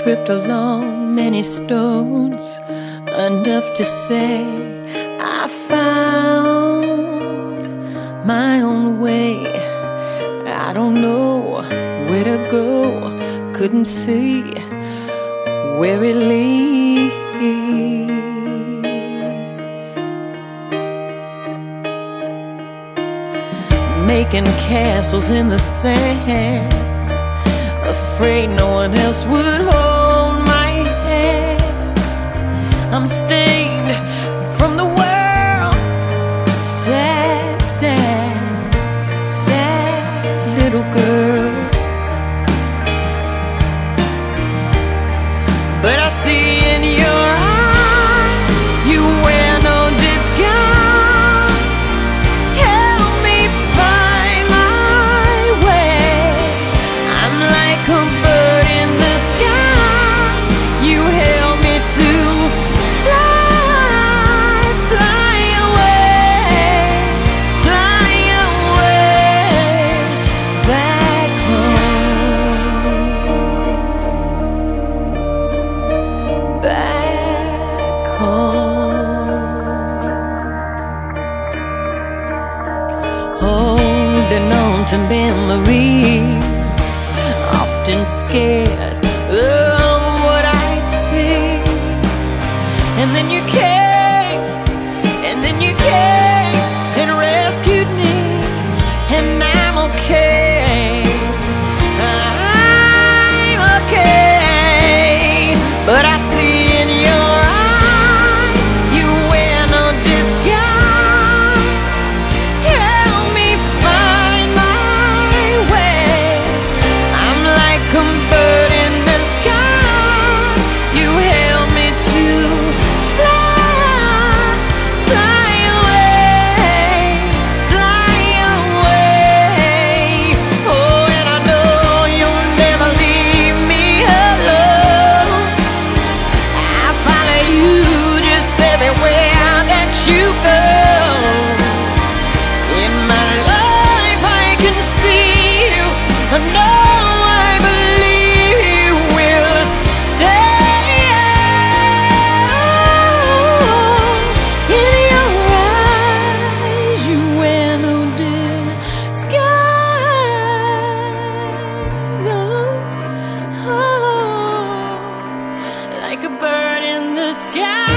tripped along many stones, enough to say I found my own way. I don't know where to go, couldn't see where it leads. Making castles in the sand, afraid no one else would hold my hand. I'm stained from the world, sad, sad, sad little girl. But I see in your eyes you wear no disguise. Help me find my way. I'm like a bird in the sky. You help me to fly, fly away, fly away back home, back home. Holding on to memories, often scared of what I'd see. And then you came, and then you came and rescued me, and I'm okay, I'm okay. But I see in your eyes you wear no disguise. Help me find my way. I'm like a bird in the sky. You help me to fly, fly away, fly away. Oh, and I know you'll never leave me alone. I follow you just everywhere that you go. In my life I can see you. I know, I believe you will stay. In your eyes you wear no disguise. Oh, like a bird in the sky.